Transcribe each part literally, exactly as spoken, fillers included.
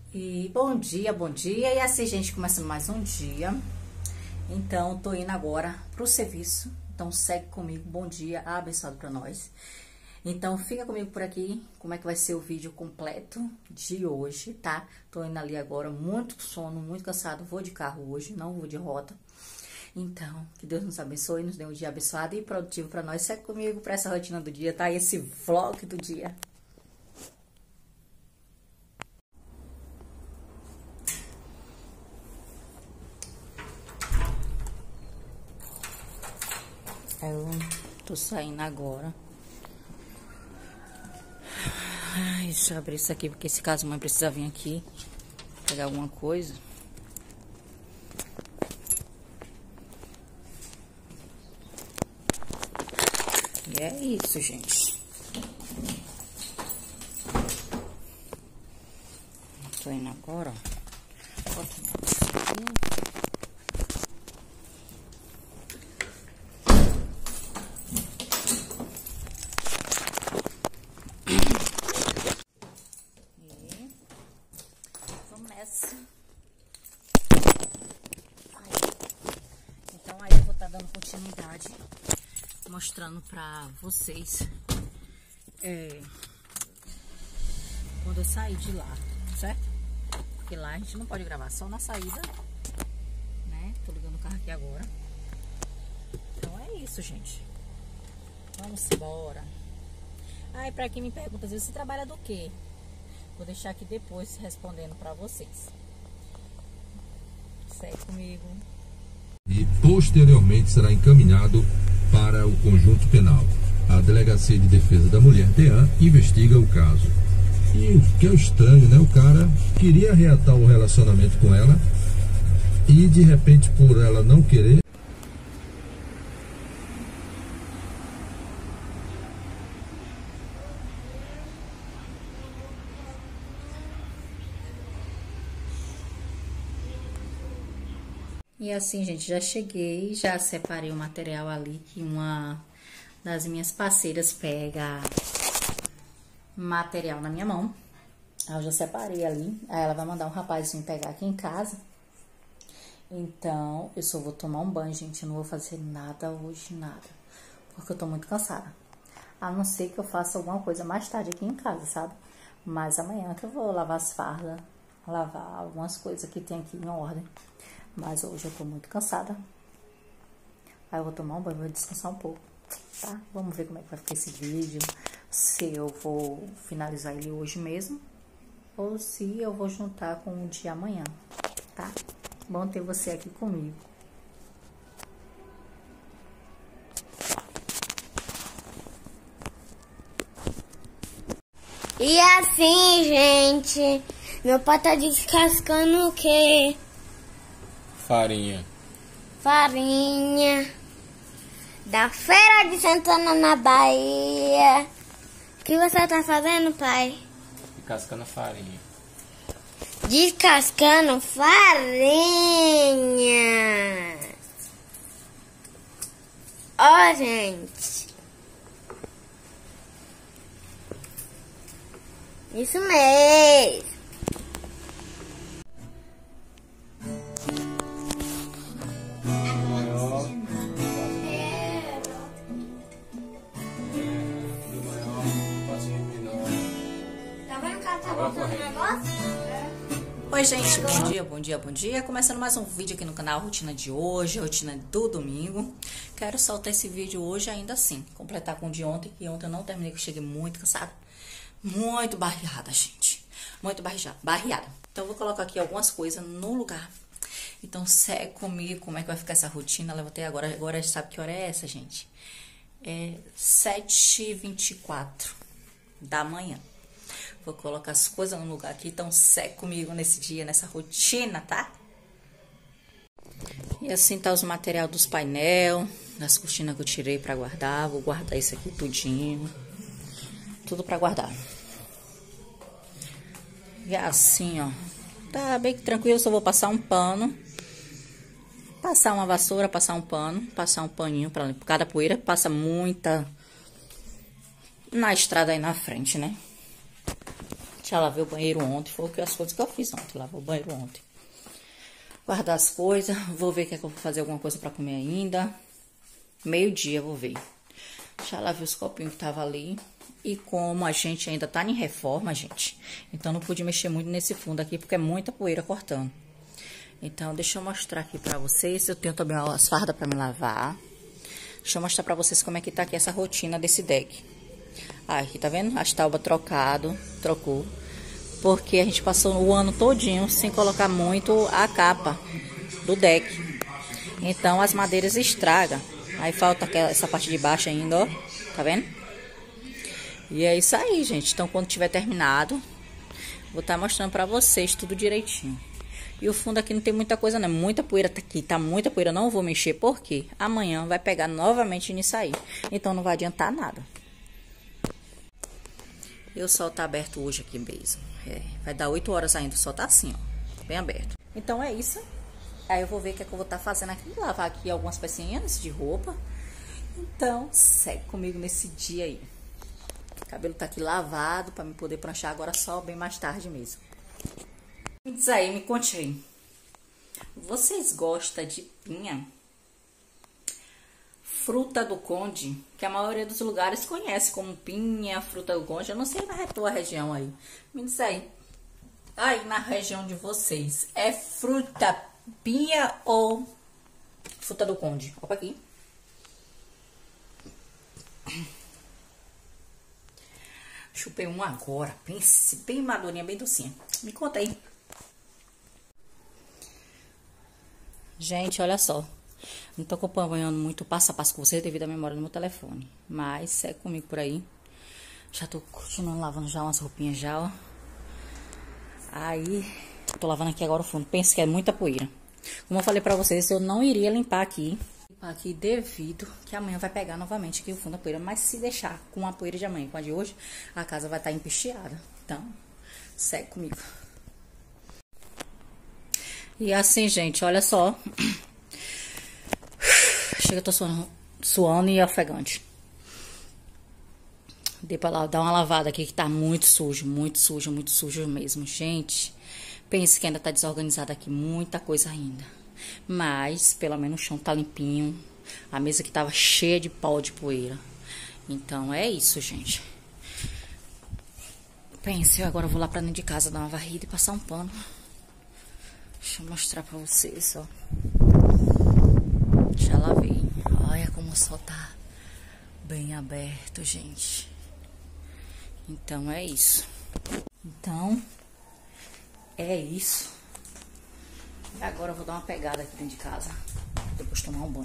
E bom dia, bom dia. E assim, gente, começando mais um dia. Então, tô indo agora pro serviço. Então, segue comigo. Bom dia, abençoado pra nós. Então, fica comigo por aqui, como é que vai ser o vídeo completo de hoje, tá? Tô indo ali agora, muito sono, muito cansado. Vou de carro hoje, não vou de rota. Então, que Deus nos abençoe, nos dê um dia abençoado e produtivo pra nós. Segue comigo pra essa rotina do dia, tá? Esse vlog do dia. Eu tô saindo agora. Ai, deixa eu abrir isso aqui, porque se caso a mãe precisar vir aqui pegar alguma coisa. E é isso, gente. Tô indo agora, ó. Bota isso aqui. Então aí eu vou estar dando continuidade, mostrando pra vocês é, quando eu sair de lá, certo? Porque lá a gente não pode gravar só na saída, né? Tô ligando o carro aqui agora. Então é isso, gente. Vamos embora. Ah, e pra quem me pergunta, às vezes você trabalha do quê? Vou deixar aqui depois respondendo pra vocês. Segue comigo. E posteriormente será encaminhado para o conjunto penal. A Delegacia de Defesa da Mulher, DEAN, investiga o caso. E o que é estranho, né? O cara queria reatar o relacionamento com ela e de repente, por ela não querer, E assim, gente, já cheguei, já separei o material ali que uma das minhas parceiras pega material na minha mão. Aí eu já separei ali, aí ela vai mandar um rapazinho pegar aqui em casa. Então, eu só vou tomar um banho, gente, eu não vou fazer nada hoje, nada. Porque eu tô muito cansada. A não ser que eu faça alguma coisa mais tarde aqui em casa, sabe? Mas amanhã que eu vou lavar as fardas, lavar algumas coisas que tem aqui em ordem. Mas hoje eu tô muito cansada. Aí eu vou tomar um banho, vou descansar um pouco, tá? Vamos ver como é que vai ficar esse vídeo. Se eu vou finalizar ele hoje mesmo, ou se eu vou juntar com o de amanhã, tá? Bom ter você aqui comigo. E assim, gente, meu pai tá descascando o quê? Farinha. Farinha da Feira de Santana, na Bahia. O que você tá fazendo, pai? Descascando farinha. Descascando farinha. Ó, gente. Isso mesmo. Oi, gente, bom dia, bom dia, bom dia. Começando mais um vídeo aqui no canal, rotina de hoje, rotina do domingo. Quero soltar esse vídeo hoje ainda assim, completar com o de ontem, que ontem eu não terminei, que eu cheguei muito cansada. Muito barriada, gente. Muito barriada, barriada. Então, eu vou colocar aqui algumas coisas no lugar. Então, segue comigo como é que vai ficar essa rotina. Levantei agora, agora sabe que hora é essa, gente? É sete e vinte e quatro da manhã. Vou colocar as coisas no lugar aqui, então segue comigo nesse dia, nessa rotina, tá? E assim tá os material dos painel, das cortinas que eu tirei pra guardar. Vou guardar isso aqui tudinho. Tudo pra guardar. E assim, ó. Tá bem tranquilo, só vou passar um pano. Passar uma vassoura, passar um pano, passar um paninho pra limpar. Cada poeira passa muita na estrada aí na frente, né? Já lavei o banheiro ontem, foi as coisas que eu fiz ontem, lavei o banheiro ontem. Guardar as coisas, vou ver o que é que eu vou fazer alguma coisa pra comer ainda. Meio-dia, vou ver. Já lavei os copinhos que tava ali. E como a gente ainda tá em reforma, gente, então não pude mexer muito nesse fundo aqui, porque é muita poeira cortando. Então, deixa eu mostrar aqui pra vocês. Eu tenho também as fardas pra me lavar. Deixa eu mostrar pra vocês como é que tá aqui essa rotina desse deck. Ah, aqui tá vendo? As tábuas trocado, trocou. Porque a gente passou o ano todinho sem colocar muito a capa do deck. Então, as madeiras estragam. Aí falta aquela, essa parte de baixo ainda, ó. Tá vendo? E é isso aí, gente. Então, quando tiver terminado, vou estar mostrando pra vocês tudo direitinho. E o fundo aqui não tem muita coisa, não. Muita poeira tá aqui. Tá muita poeira. Não vou mexer, porque amanhã vai pegar novamente nisso aí. Então, não vai adiantar nada. E o sol tá aberto hoje aqui mesmo. É, vai dar oito horas ainda. O sol tá assim, ó. Bem aberto. Então, é isso. Aí, eu vou ver o que é que eu vou estar fazendo aqui. Lavar aqui algumas pecinhas de roupa. Então, segue comigo nesse dia aí. O cabelo tá aqui lavado pra me poder pranchar agora só bem mais tarde mesmo. Me diz aí, me conte aí. Vocês gostam de pinha? Fruta do conde, que a maioria dos lugares conhece como pinha, fruta do conde. Eu não sei na tua região aí. Me diz aí. Aí na região de vocês, é fruta pinha ou fruta do conde? Opa aqui. Chupei um agora, pense, bem madurinha, bem docinha. Me conta aí. Gente, olha só. Não tô acompanhando muito passo a passo com vocês devido à memória do meu telefone. Mas segue comigo por aí. Já tô continuando lavando já umas roupinhas já, ó. Aí, tô lavando aqui agora o fundo. Penso que é muita poeira. Como eu falei pra vocês, eu não iria limpar aqui. Limpar aqui devido que amanhã vai pegar novamente aqui o fundo da poeira. Mas se deixar com a poeira de amanhã com a de hoje, a casa vai estar empicheada. Então, segue comigo. E assim, gente, olha só. Chega, eu tô suando, suando e ofegante. Dei pra lá, dar uma lavada aqui que tá muito sujo, muito sujo, muito sujo mesmo, gente. Pense que ainda tá desorganizado aqui, muita coisa ainda. Mas, pelo menos o chão tá limpinho. A mesa que tava cheia de pó de poeira. Então, é isso, gente. Pense, eu agora vou lá pra dentro de casa dar uma varrida e passar um pano. Deixa eu mostrar pra vocês, ó. Já lavei. Olha como o sol tá bem aberto, gente. Então, é isso. Então, é isso. Agora eu vou dar uma pegada aqui dentro de casa. Depois tomar um banho.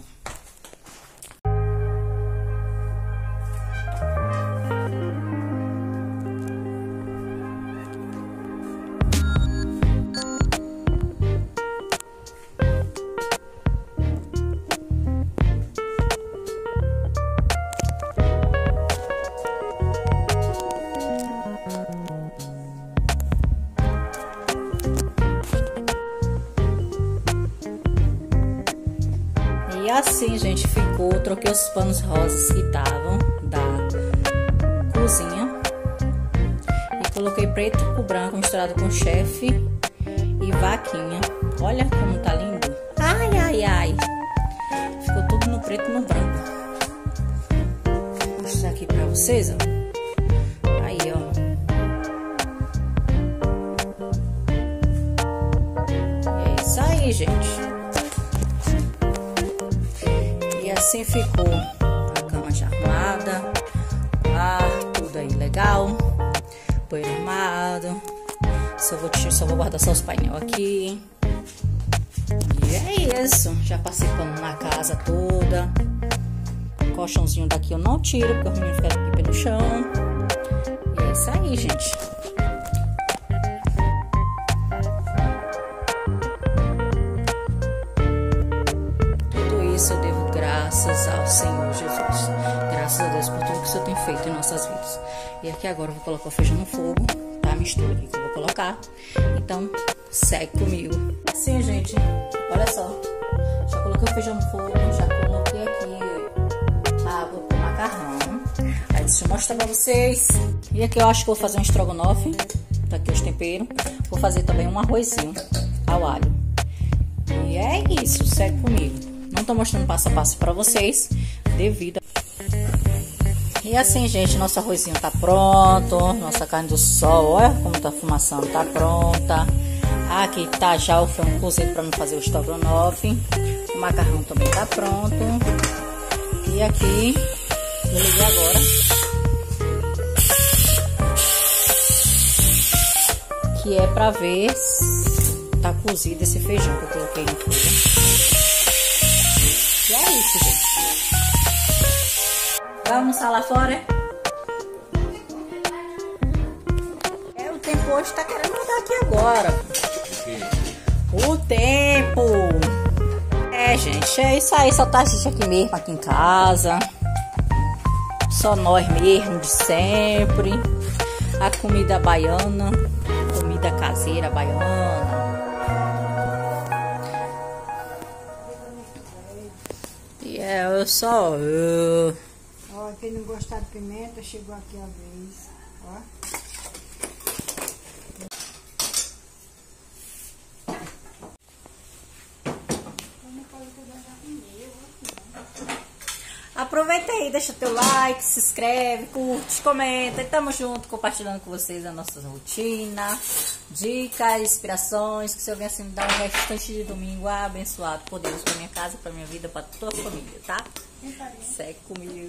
E assim, gente, ficou. Troquei os panos rosas que estavam da cozinha e coloquei preto com branco misturado com chefe e vaquinha. Olha como tá lindo. Ai, ai, ai. Ficou tudo no preto e no branco. Vou mostrar aqui pra vocês, ó. Aí, ó. E é isso aí, gente. E assim ficou a cama já arrumada, ah, tudo aí legal, banheiro arrumado. Só vou, só vou guardar só os painéis aqui. E é isso, já passei pano na casa toda. O colchãozinho daqui eu não tiro, porque os meninos ficam aqui pelo chão. E é isso aí, gente. Isso eu devo graças ao Senhor Jesus. Graças a Deus por tudo que o Senhor tem feito em nossas vidas. E aqui agora eu vou colocar o feijão no fogo, tá? A mistura aqui que eu vou colocar. Então, segue comigo. Assim, gente, olha só. Já coloquei o feijão no fogo, já coloquei aqui a água pro macarrão. Aí deixa eu mostrar pra vocês. E aqui eu acho que eu vou fazer um estrogonofe. Tá aqui os temperos. Vou fazer também um arrozinho ao alho. E é isso, segue comigo. Não tô mostrando passo a passo pra vocês, devido a... E assim, gente, nosso arrozinho tá pronto. Nossa carne do sol, olha como tá fumaçando, tá pronta. Aqui tá já o frango cozido pra mim fazer o estrogonofe. O macarrão também tá pronto. E aqui, eu liguei agora. Que é pra ver se tá cozido esse feijão que eu coloquei no fogo. E é isso, gente. Vai almoçar lá fora, é? É, o tempo hoje tá querendo mudar aqui agora. O tempo. É, gente, é isso aí. Só tá a gente aqui mesmo, aqui em casa. Só nós mesmo, de sempre. A comida baiana. Comida caseira baiana. E é, eu só... Eu... Ó, quem não gostar de pimenta, chegou aqui a vez. Ó. Aproveita aí, deixa teu like, se inscreve, curte, comenta. E tamo junto, compartilhando com vocês a nossa rotina, dicas, inspirações. Que o Senhor venha assim me dar um restante de domingo abençoado por Deus, pra minha casa, pra minha vida, pra toda a família, tá? Segue comigo.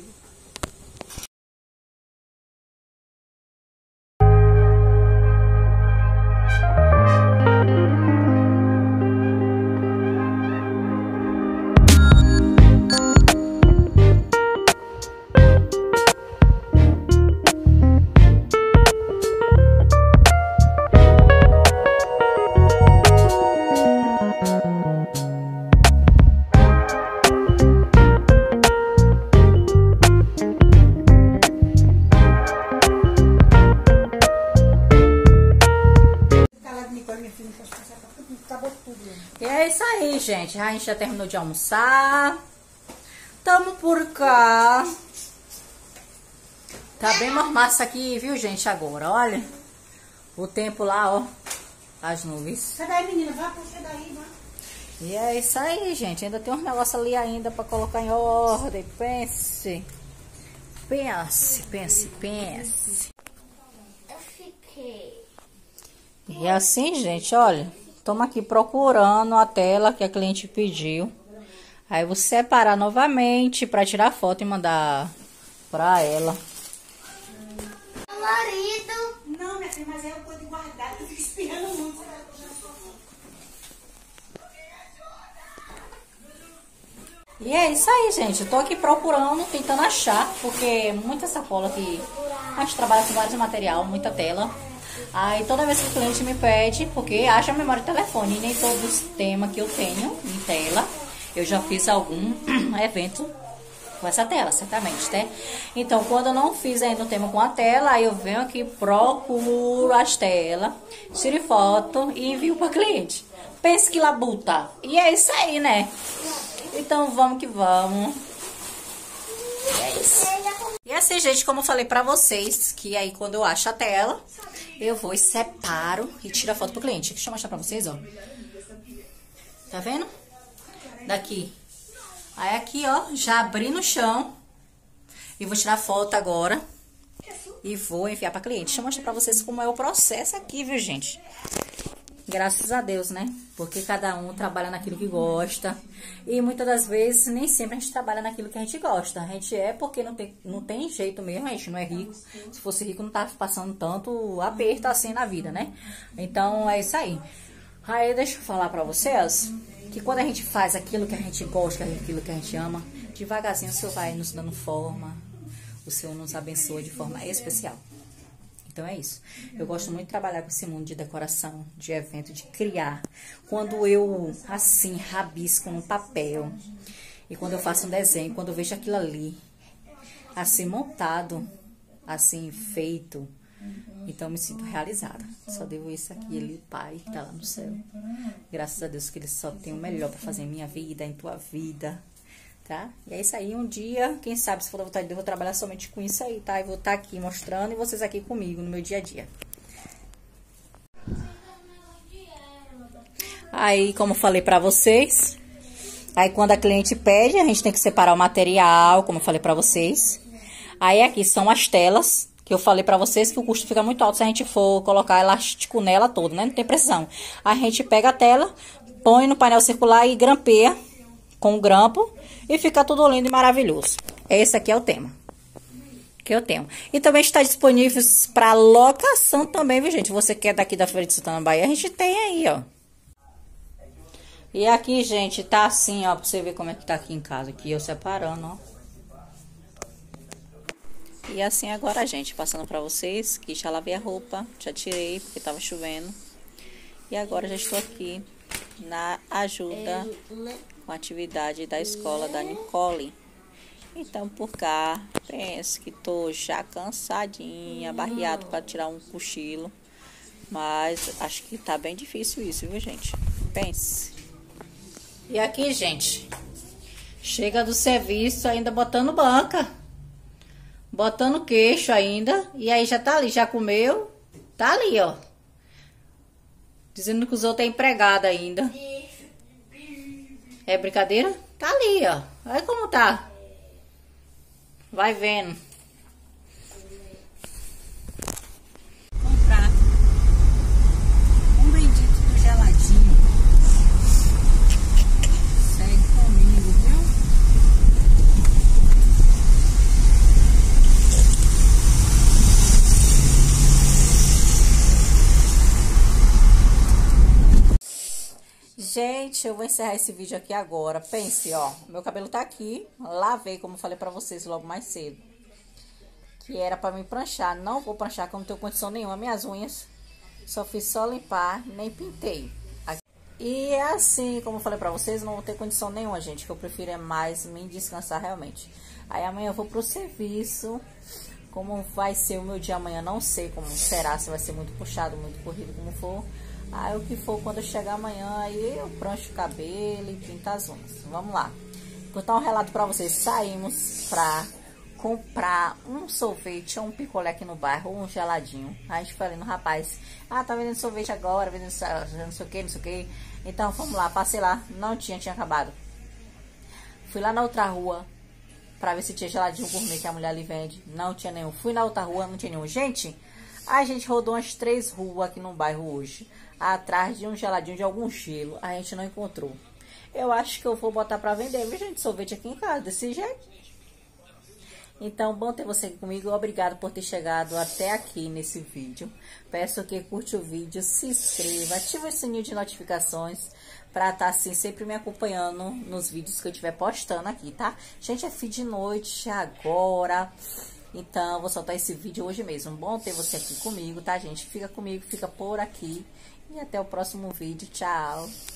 E é isso aí, gente. A gente já terminou de almoçar. Tamo por cá. Tá bem mormaço aqui, viu, gente, agora. Olha. O tempo lá, ó. As nuvens. Sai daí, menina. Vai puxar daí, vai. E é isso aí, gente. Ainda tem uns negócios ali ainda pra colocar em ordem. Pense. Pense, pense, pense. Eu fiquei. E assim, gente, olha. Estamos aqui procurando a tela que a cliente pediu. Aí eu vou separar novamente para tirar foto e mandar para ela. Colorido. Não, minha filha, mas é uma coisa de guardar. Eu fico espirrando muito. Você vai puxar sua foto. E é isso aí, gente. Eu tô aqui procurando, tentando achar, porque muita sacola que a gente trabalha com vários material, muita tela. Aí toda vez que o cliente me pede, porque acha a memória de telefone, e nem todos os temas que eu tenho em tela, eu já fiz algum evento com essa tela, certamente, né? Então, quando eu não fiz ainda o tema com a tela, aí eu venho aqui, procuro as telas, tiro foto e envio para cliente. Pense que labuta. E é isso aí, né? Então, vamos que vamos. E é isso. E assim, gente, como eu falei pra vocês, que aí quando eu acho a tela, eu vou e separo e tiro a foto pro cliente. Deixa eu mostrar pra vocês, ó. Tá vendo? Daqui. Aí aqui, ó, já abri no chão. E vou tirar a foto agora. E vou enviar pra cliente. Deixa eu mostrar pra vocês como é o processo aqui, viu, gente? Graças a Deus, né? Porque cada um trabalha naquilo que gosta. E muitas das vezes, nem sempre a gente trabalha naquilo que a gente gosta. A gente é porque não tem, não tem jeito mesmo, a gente não é rico. Se fosse rico, não tava passando tanto aperto assim na vida, né? Então, é isso aí. Aí, deixa eu falar pra vocês que quando a gente faz aquilo que a gente gosta, aquilo que a gente ama, devagarzinho o Senhor vai nos dando forma. O Senhor nos abençoa de forma especial. Então é isso. Eu gosto muito de trabalhar com esse mundo de decoração, de evento, de criar. Quando eu, assim, rabisco no papel, e quando eu faço um desenho, quando eu vejo aquilo ali, assim, montado, assim, feito, então eu me sinto realizada. Só devo isso aqui, ele, o Pai, que tá lá no céu. Graças a Deus que ele só tem o melhor pra fazer em minha vida, em tua vida. Tá? E é isso aí, um dia, quem sabe, se for da vontade de Deus, eu vou trabalhar somente com isso aí, tá? E vou estar aqui mostrando e vocês aqui comigo no meu dia a dia. Aí, como eu falei pra vocês, aí quando a cliente pede, a gente tem que separar o material, como eu falei pra vocês. Aí aqui são as telas, que eu falei pra vocês que o custo fica muito alto se a gente for colocar elástico nela toda, né? Não tem precisão. A gente pega a tela, põe no painel circular e grampeia com o grampo e fica tudo lindo e maravilhoso. Esse aqui é o tema que eu tenho. E também está disponível para locação também, viu, gente? Você que é daqui da Feira de Santana, Bahia, a gente tem aí, ó. E aqui, gente, tá assim, ó, pra você ver como é que tá aqui em casa. Aqui eu separando, ó. E assim agora, gente, passando pra vocês, que já lavei a roupa, já tirei, porque tava chovendo. E agora já estou aqui na ajuda com a atividade da escola da Nicole. Então, por cá, penso que tô já cansadinha, barreado para tirar um cochilo. Mas acho que tá bem difícil isso, viu, gente? Pense. E aqui, gente, chega do serviço ainda botando banca. Botando queixo ainda. E aí já tá ali, já comeu. Tá ali, ó. Dizendo que os outros é empregado ainda. É brincadeira? Tá ali, ó. Olha como tá. Vai vendo. Comprar um bendito do geladinho. Segue comigo, viu? Gente, eu vou encerrar esse vídeo aqui agora. Pense, ó, meu cabelo tá aqui. Lavei, como eu falei pra vocês logo mais cedo. Que era pra me pranchar. Não vou pranchar, porque eu não tenho condição nenhuma. Minhas unhas, só fiz só limpar, nem pintei. E é assim, como eu falei pra vocês, não vou ter condição nenhuma, gente. Que eu prefiro é mais me descansar realmente. Aí amanhã eu vou pro serviço. Como vai ser o meu dia amanhã, não sei como será. Se vai ser muito puxado, muito corrido, como for. Aí o que for, quando eu chegar amanhã, aí eu prancho o cabelo e pinto as unhas. Vamos lá. Vou contar um relato pra vocês. Saímos pra comprar um sorvete ou um picolé aqui no bairro, ou um geladinho. A gente falei no rapaz, ah, tá vendendo sorvete agora, vendendo não sei o que, não sei o que. Então, vamos lá, passei lá. Não tinha, tinha acabado. Fui lá na outra rua pra ver se tinha geladinho gourmet que a mulher ali vende. Não tinha nenhum. Fui na outra rua, não tinha nenhum. Gente, a gente rodou umas três ruas aqui no bairro hoje, atrás de um geladinho de algum gelo. A gente não encontrou. Eu acho que eu vou botar pra vender, viu, gente? Sorvete aqui em casa, desse jeito. Então, bom ter você aqui comigo. Obrigado por ter chegado até aqui nesse vídeo. Peço que curte o vídeo, se inscreva, ative o sininho de notificações pra estar assim sempre me acompanhando nos vídeos que eu estiver postando aqui, tá? Gente, é fim de noite agora. Então, vou soltar esse vídeo hoje mesmo. Bom ter você aqui comigo, tá, gente? Fica comigo, fica por aqui. E até o próximo vídeo. Tchau!